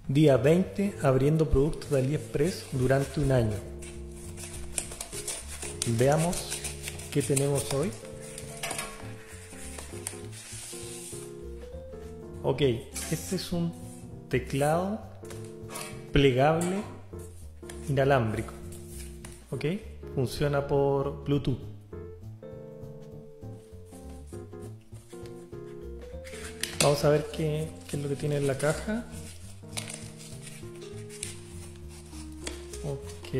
Día 20 abriendo productos de AliExpress durante un año. Veamos qué tenemos hoy. Ok, este es un teclado plegable inalámbrico. Ok, funciona por Bluetooth. Vamos a ver qué es lo que tiene en la caja. Ok,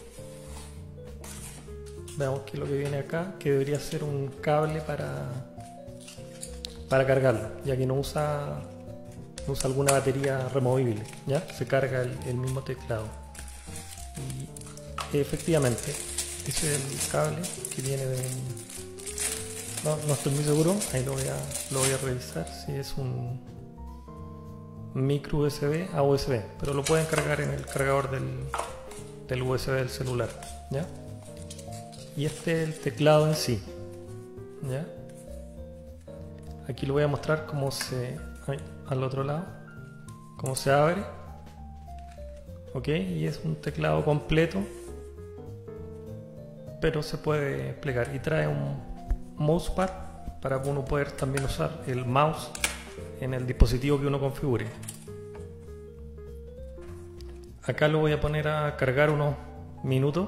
veamos qué es lo que viene acá, que debería ser un cable para cargarlo, ya que no usa alguna batería removible, ¿ya? Se carga el mismo teclado. Y efectivamente, ese es el cable que viene de... No estoy muy seguro, ahí lo voy a revisar, si es un micro USB a USB, pero lo pueden cargar en el cargador del USB del celular, ¿ya? Y este es el teclado en sí, ¿ya? Aquí lo voy a mostrar cómo se... al otro lado, cómo se abre. Ok, y es un teclado completo, pero se puede plegar y trae un mousepad para uno poder también usar el mouse en el dispositivo que uno configure. Acá lo voy a poner a cargar unos minutos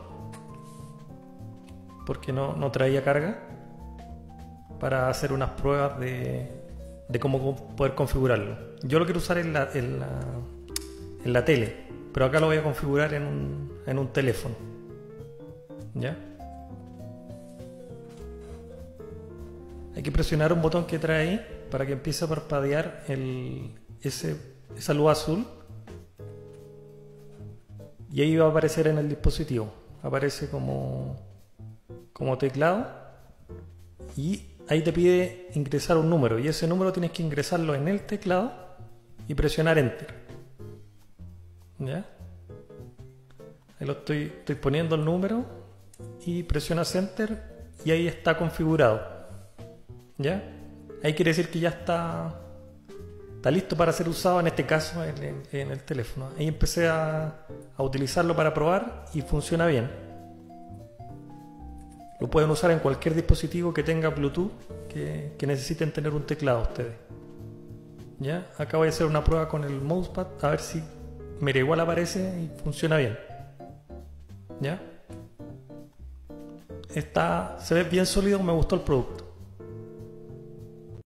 porque no traía carga, para hacer unas pruebas de cómo poder configurarlo. Yo lo quiero usar en la tele, pero acá lo voy a configurar en un teléfono, ¿ya? Hay que presionar un botón que trae ahí para que empiece a parpadear esa luz azul, y ahí va a aparecer en el dispositivo. Aparece como teclado, y ahí te pide ingresar un número, y ese número tienes que ingresarlo en el teclado y presionar Enter, ¿ya? Ahí lo estoy poniendo el número y presionas Enter y ahí está configurado, ¿ya? Ahí quiere decir que ya está listo para ser usado, en este caso en el teléfono. Ahí empecé a utilizarlo para probar y funciona bien. Lo pueden usar en cualquier dispositivo que tenga Bluetooth, que necesiten tener un teclado ustedes, ¿ya? Acá voy a hacer una prueba con el mousepad, a ver si, mira, igual aparece y funciona bien, ¿ya? Se ve bien sólido, me gustó el producto.